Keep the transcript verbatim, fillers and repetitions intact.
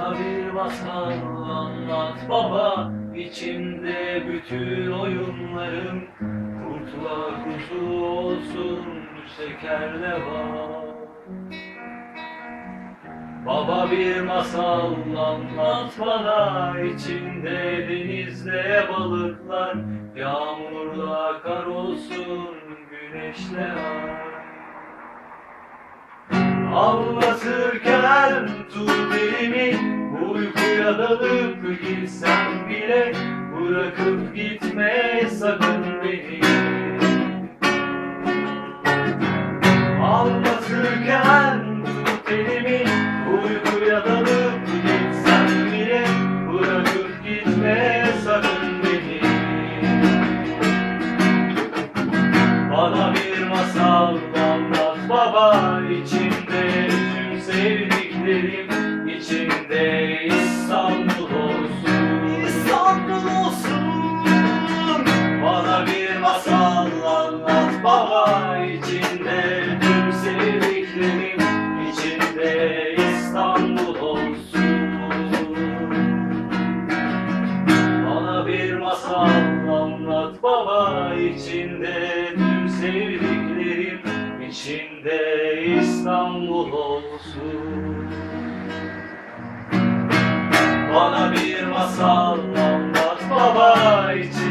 Bana bir masal anlat baba, içimde bütün oyunlarım. Kurtlar kuzu olsun, şekerle var. Baba bir masal anlat bana, içinde denizde balıklar, yağmurla kar olsun, güneşle ay. Anlatırken tut elimi, uykuya dalıp gitsem bile, bırakıp gitme sakın beni. Anlatırken tut elimi, uykuya dalıp gitsem bile, bırakıp gitme sakın beni. Bana bir masal anlat baba, içimde tüm sevdiklerim, içimde İstanbul olsun, İstanbul olsun. Bana bir masal anlat baba, içimde tüm sevdiklerim, içimde İstanbul olsun. Bana bir masal anlat baba, içinde tüm sevdiklerim, içinde İstanbul olsun. Bana bir masal anlat baba, içinde